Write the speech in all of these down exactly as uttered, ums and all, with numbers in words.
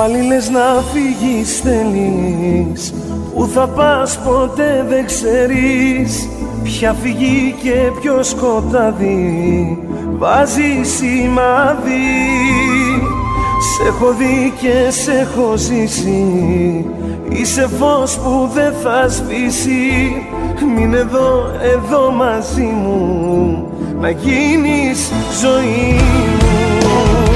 Πάλι λες να φύγεις θέλεις, που θα πας ποτέ δεν ξέρεις. Ποια φυγή και ποιο σκοτάδι βάζει σημάδι. Σ' έχω δει και σ' έχω ζήσει, είσαι φως που δεν θα σβήσει. Μείνε εδώ, εδώ μαζί μου, να γίνεις ζωή μου.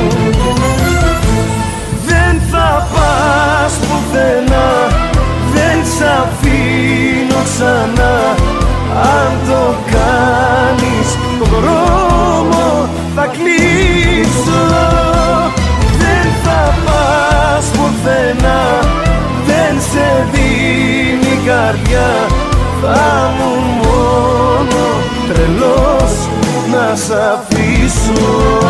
Δεν θα πας πουθενά, δεν σ' αφήνω ξανά. Αν το κάνεις, τον δρόμο θα κλείσω. Δεν θα πας πουθενά, δεν σε δίνει η καρδιά. Θα μου μόνο τρελός να σ' αφήσω.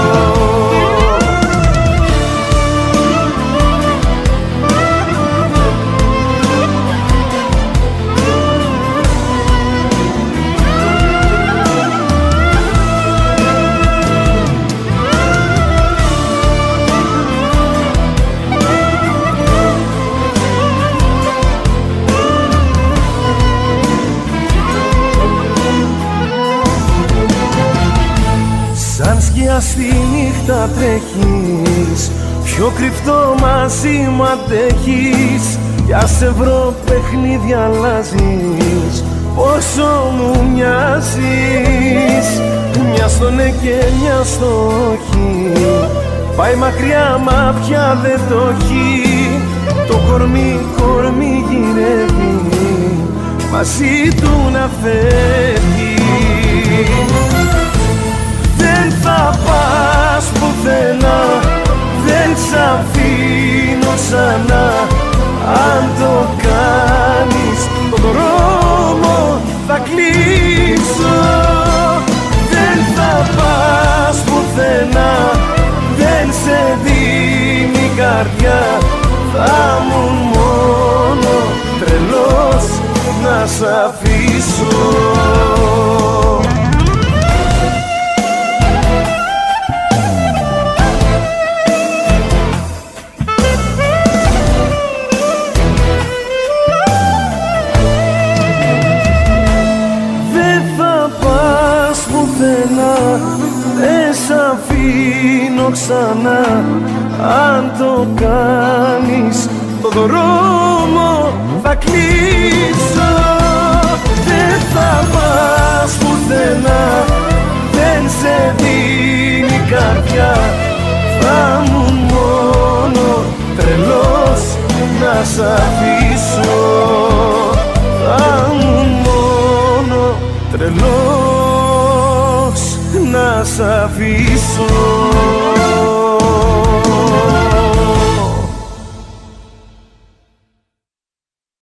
Σαν σκιά στη νύχτα τρέχεις, πιο κρυφτό μαζί μου αντέχεις. Για σε βρω παιχνίδι αλλάζεις, πόσο μου μοιάζεις. Μια στο ναι και μια στο όχι, πάει μακριά μα πια δεν το έχει. Το κορμί, κορμί γυρεύει, μαζί του να φεύγει. Δεν θα πας πουθενά, δεν σ' αφήνω ξανά. Αν το κάνεις, τον δρόμο θα κλείσω. Δεν θα πας πουθενά, δεν σε δίνει η καρδιά. Θα μου μόνο τρελός να σ' αφήσω. Δεν σ' αφήνω ξανά. Αν το κάνεις, το δρόμο θα κλείσω. Δεν θα πας πουθενά, δεν σε δίνει η καρδιά. Θα μου μόνο τρελός να σ' αφήσω. Θα μου μόνο τρελός να σ' αφήσω.